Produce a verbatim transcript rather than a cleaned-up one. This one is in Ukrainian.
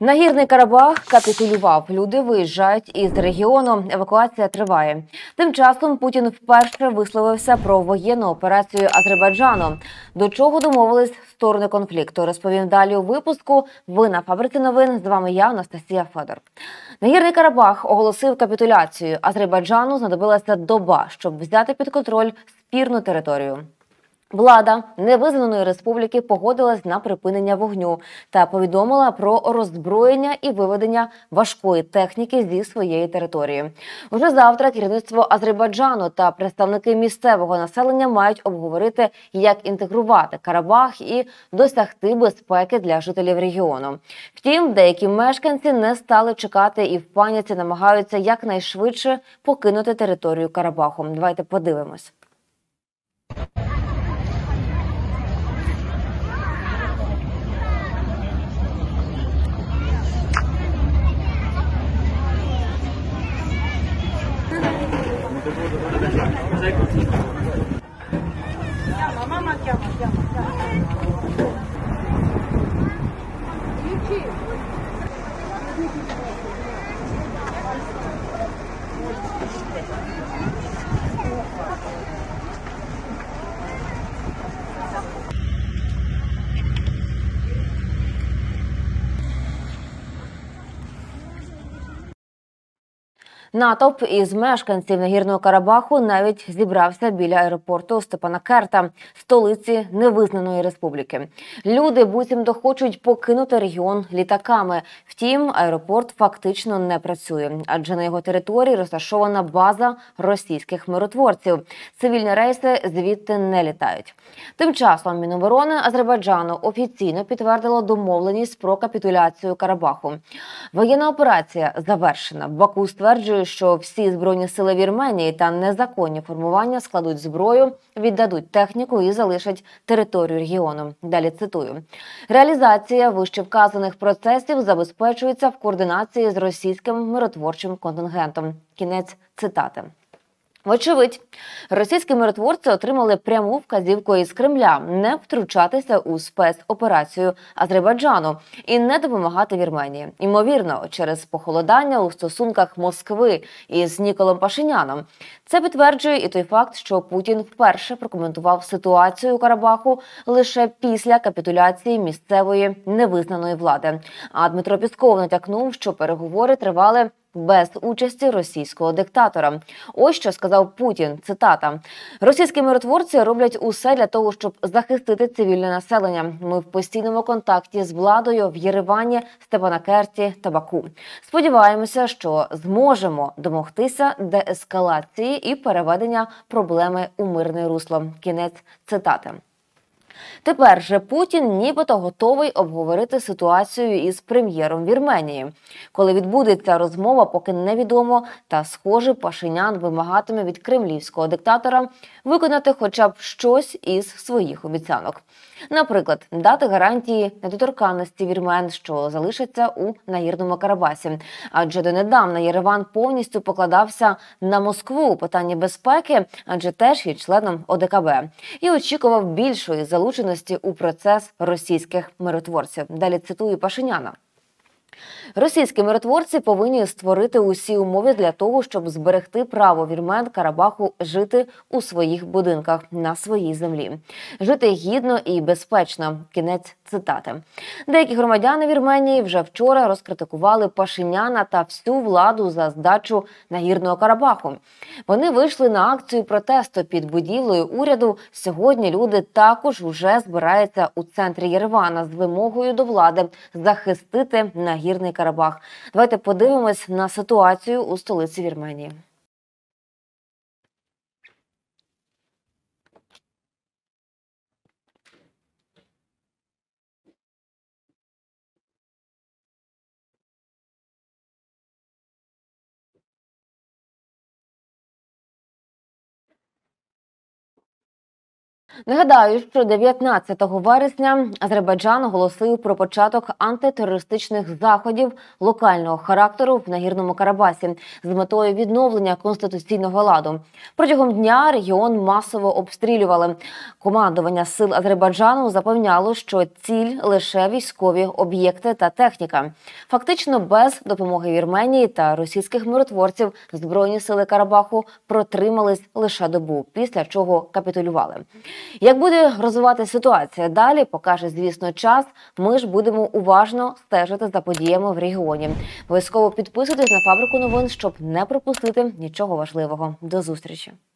Нагірний Карабах капітулював. Люди виїжджають із регіону. Евакуація триває. Тим часом Путін вперше висловився про воєнну операцію Азербайджану. До чого домовились сторони конфлікту, розповім далі у випуску. Ви на Фабриці новин. З вами я, Анастасія Федор. Нагірний Карабах оголосив капітуляцію. Азербайджану знадобилася доба, щоб взяти під контроль спірну територію. Влада невизнаної республіки погодилась на припинення вогню та повідомила про роззброєння і виведення важкої техніки зі своєї території. Уже завтра керівництво Азербайджану та представники місцевого населення мають обговорити, як інтегрувати Карабах і досягти безпеки для жителів регіону. Втім, деякі мешканці не стали чекати і в паніці намагаються якнайшвидше покинути територію Карабаху. Давайте подивимось. Мама, chiama, chiama, chiama. Натовп із мешканців Нагірного Карабаху навіть зібрався біля аеропорту Степанакерта, столиці невизнаної республіки. Люди буцімто хочуть покинути регіон літаками. Втім, аеропорт фактично не працює, адже на його території розташована база російських миротворців. Цивільні рейси звідти не літають. Тим часом Міноборони Азербайджану офіційно підтвердило домовленість про капітуляцію Карабаху. Воєнна операція завершена. Баку стверджує, що всі збройні сили Вірменії та незаконні формування складуть зброю, віддадуть техніку і залишать територію регіону. Далі цитую. Реалізація вищевказаних процесів забезпечується в координації з російським миротворчим контингентом. Кінець цитати. Вочевидь, російські миротворці отримали пряму вказівку із Кремля не втручатися у спецоперацію Азербайджану і не допомагати Вірменії. Імовірно, через похолодання у стосунках Москви із Ніколом Пашиняном. Це підтверджує і той факт, що Путін вперше прокоментував ситуацію у Карабаху лише після капітуляції місцевої невизнаної влади. А Дмитро Пісков натякнув, що переговори тривали без участі російського диктатора. Ось що сказав Путін, цитата. «Російські миротворці роблять усе для того, щоб захистити цивільне населення. Ми в постійному контакті з владою в Єревані, Степанакерті та Баку. Сподіваємося, що зможемо домогтися деескалації і переведення проблеми у мирне русло». Кінець цитати. Тепер же Путін нібито готовий обговорити ситуацію із прем'єром Вірменії. Коли відбудеться розмова, поки невідомо, та, схоже, Пашинян вимагатиме від кремлівського диктатора виконати хоча б щось із своїх обіцянок. Наприклад, дати гарантії недоторканності вірмен, що залишаться у Нагірному Карабасі. Адже донедавна Єреван повністю покладався на Москву у питанні безпеки, адже теж є членом О Де Ка Бе. І очікував більшої залученості у процес російських миротворців. Далі цитую Пашиняна. Російські миротворці повинні створити усі умови для того, щоб зберегти право вірмен Карабаху жити у своїх будинках, на своїй землі. Жити гідно і безпечно. Кінець цитати. Деякі громадяни Вірменії вже вчора розкритикували Пашиняна та всю владу за здачу Нагірного Карабаху. Вони вийшли на акцію протесту під будівлею уряду. Сьогодні люди також вже збираються у центрі Єревана з вимогою до влади захистити Нагірний Карабах. Давайте подивимось на ситуацію у столиці Вірменії. Нагадаю, що дев'ятнадцятого вересня Азербайджан оголосив про початок антитерористичних заходів локального характеру в Нагірному Карабасі з метою відновлення конституційного ладу. Протягом дня регіон масово обстрілювали. Командування сил Азербайджану запевняло, що ціль – лише військові об'єкти та техніка. Фактично без допомоги Вірменії та російських миротворців Збройні сили Карабаху протримались лише добу, після чого капітулювали. Як буде розвиватися ситуація далі, покаже, звісно, час. Ми ж будемо уважно стежити за подіями в регіоні. Обов'язково підписуйтесь на Фабрику новин, щоб не пропустити нічого важливого. До зустрічі!